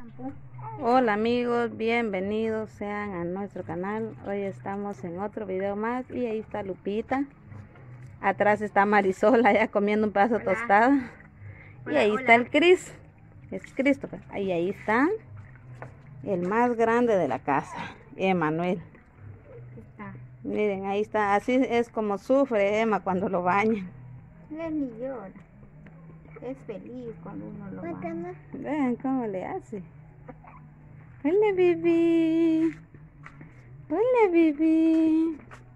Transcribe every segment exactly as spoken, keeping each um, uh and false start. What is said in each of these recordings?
Hola amigos, bienvenidos sean a nuestro canal. Hoy estamos en otro video más y ahí está Lupita. Atrás está Marisol allá comiendo un pedazo de tostada. Hola, y ahí hola. Está el Cris, es Christopher. Y ahí está el más grande de la casa, Emanuel. Está. Miren, ahí está, así es como sufre Emma cuando lo bañan. Él ni llora, es feliz cuando uno lo baña. Vean cómo le hace. Hola, bebé. Hola, bebé.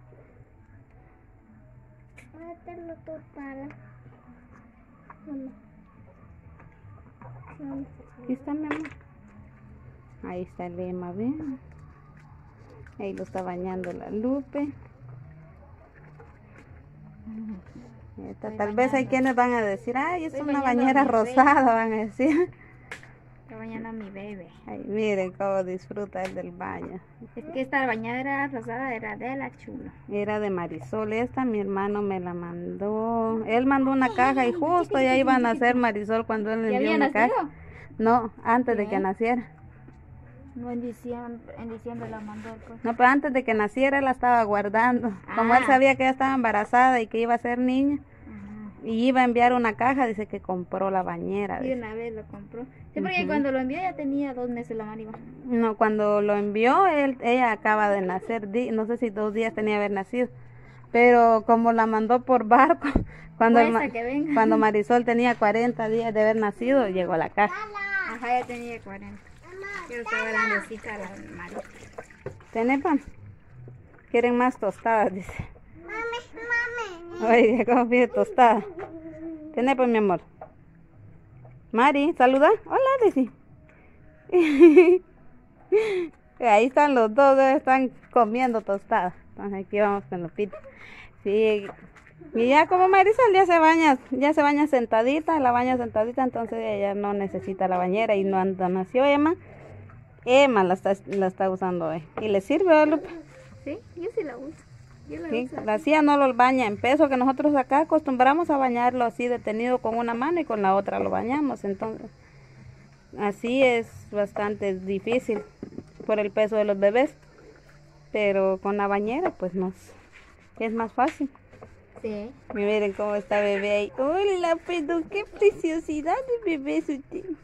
Mételo tu pala. Aquí está mi amor. Ahí está el Emma, ven. Ahí lo está bañando la Lupe. Esta, tal vez hay quienes van a decir, ay, es una bañera rosada, van a decir. Está bañando a mi bebé. Ay, miren cómo disfruta él del baño. Es que esta bañadera rosada era de la Chula. Era de Marisol, esta mi hermano me la mandó. Él mandó una caja y justo ya iban a nacer Marisol cuando él le envió una caja. No, antes de que naciera. No, en diciembre, en diciembre la mandó pues. No, pero antes de que naciera la estaba guardando. Como ah. él sabía que ella estaba embarazada y que iba a ser niña. Ajá. Y iba a enviar una caja, dice que compró la bañera. Y una vez lo compró. Sí, porque uh-huh. cuando lo envió ya tenía dos meses la Mariva. No, cuando lo envió, él, ella acaba de nacer, no sé si dos días tenía que haber nacido. Pero como la mandó por barco, cuando, el, cuando Marisol tenía cuarenta días de haber nacido, llegó la caja. Ajá, ya tenía cuarenta. Yo estaba grandecita la Marisol. ¿Tenés pan? ¿Quieren más tostadas? Dice. Mami, mami. Oye, ¿cómo pide tostada? ¿Tenés pan, mi amor? Mari, saluda. Hola, dice. Ahí están los dos, están comiendo tostadas. Entonces aquí vamos con Lupita. Sí. Y ya como Marisol ya se baña, ya se baña sentadita, la baña sentadita, entonces ella no necesita la bañera y no nació Emma. Emma la está, la está usando hoy. ¿Y le sirve, Lupe? Sí, yo sí la uso. Yo la sí, uso. La hacía no lo baña en peso, que nosotros acá acostumbramos a bañarlo así detenido con una mano y con la otra lo bañamos. Entonces, así es bastante difícil por el peso de los bebés. Pero con la bañera, pues nos es más fácil. Sí. Miren cómo está bebé ahí. Hola, pero qué preciosidad de bebé sutil.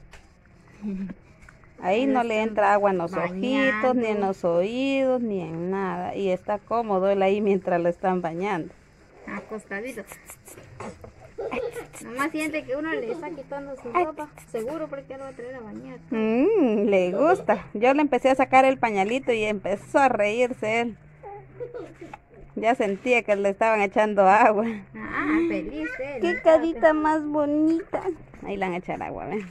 Ahí no le entra agua en los bañando. Ojitos, ni en los oídos, ni en nada. Y está cómodo él ahí mientras lo están bañando. Acostadito. Nomás siente que uno le está quitando su ropa. Seguro porque lo va a traer a bañar. Mm, le gusta. Yo le empecé a sacar el pañalito y empezó a reírse él. Ya sentía que le estaban echando agua. Ah, feliz él. Qué carita más bonita. Ahí le van a echar agua, ¿ven?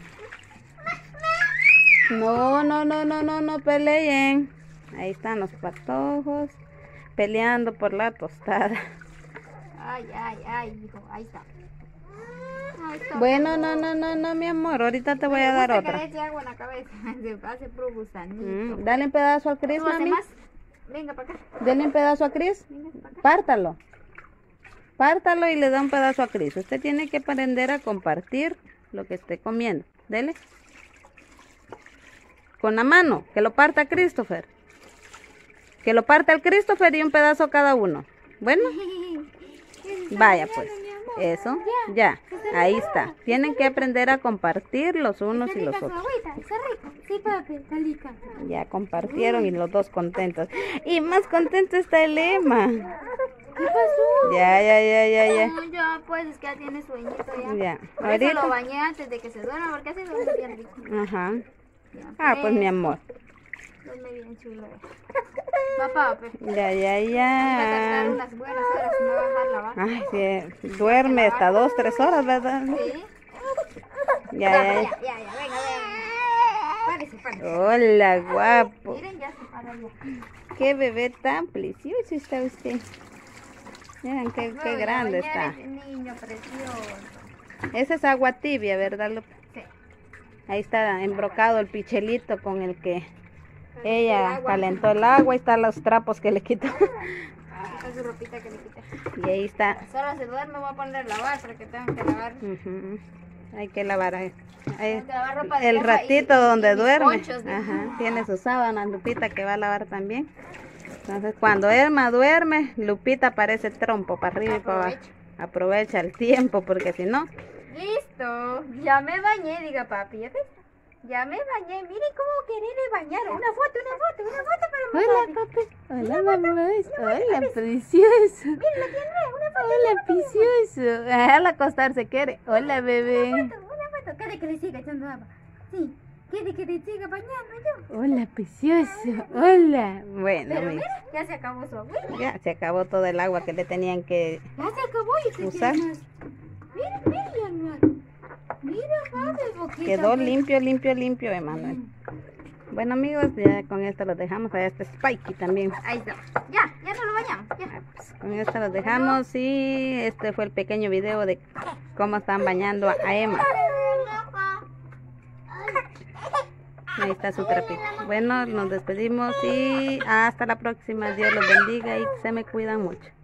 No, no, no, no, no, no peleen. Ahí están los patojos peleando por la tostada. Ay, ay, ay, hijo, ahí está. Ahí está. Bueno, no, no, no, no, mi amor, ahorita te voy a dar otra. Que le eche agua en la cabeza, se hace puro gusanito. Mm, dale un pedazo al Cris, mami. Venga para acá. Dale un pedazo a Cris. Pártalo. Pártalo y le da un pedazo a Cris. Usted tiene que aprender a compartir lo que esté comiendo. Dele. Con la mano, que lo parta Christopher. Que lo parta el Christopher y un pedazo cada uno. Bueno. Vaya pues. Eso. Ya. Ahí está. Tienen que aprender a compartir los unos y los otros. Sí, papi, está rica. Ya compartieron y los dos contentos. Y más contento está el Emma. ¿Qué pasó? Ya, ya, ya, ya, ya. No, ya, pues es que ya tiene sueñito ya. Ya. Por ahorita eso lo bañé antes de que se duerma porque así duerme bien rico. Ajá. Ya, ah, pues mi amor. Duerme bien chulo. Papá, pues. Ya, ya, ya. Voy a tardar unas buenas horas y me va a bajar la vaca. Ay, sí. Duerme hasta dos, tres horas, ¿verdad? Sí. Ya, ya, ya, ya, ya, ya, venga, venga. Párese, párese. Hola, guapo. Miren, ya se paró ya. Qué bebé tan precioso está usted. Miren qué, qué grande está. Ese niño precioso. Esa es agua tibia, ¿verdad, Lupe? Sí. Ahí está embrocado el pichelito con el que ella el calentó el agua. Ahí están los trapos que le quitó. Esta su ropita que le quité. Y ahí está. Solo se duerme, voy a poner a lavar para que tengan que lavar. Uh-huh. Hay que lavar ahí. Ahí, Tengo que lavar ropa de el vieja ratito y- y donde mis duerme. ponchos, ¿no? Ajá, tiene sus sábanas, Lupita, que va a lavar también. Entonces, cuando Emma duerme, Lupita parece trompo para arriba y para abajo. Aprovecha. Aprovecha el tiempo, porque si no, Listo, ya me bañé, diga papi, ¿ya ves? Ya me bañé, mire cómo quererle bañar. Una foto, una foto, una foto para hola, papi. papi. Hola, mamá. Hola, precioso. Mira, la tiene, una foto. Hola, precioso. Déjala acostarse, quiere. Hola, bebé. Una foto, una foto. ¿Quiere que le siga echando agua? Sí. ¿Quiere que le siga bañando yo? Hola, precioso. Hola. Bueno, Pero amigos, mira, ya se acabó su agüita. ya se acabó todo el agua que le tenían que Ya se acabó y se usar. quiere más. Mira, mira, Yanuar. Mira, papi, boquita. Quedó de- limpio, limpio, limpio, Emanuel. Bueno, amigos, ya con esto los dejamos. Allá está Spikey también. Ahí está. Ya, ya no lo bañamos. Ya. Pues, con esto los dejamos y este fue el pequeño video de cómo están bañando a Emma. Ahí está su trapito. Bueno, nos despedimos y hasta la próxima. Dios los bendiga y se me cuidan mucho.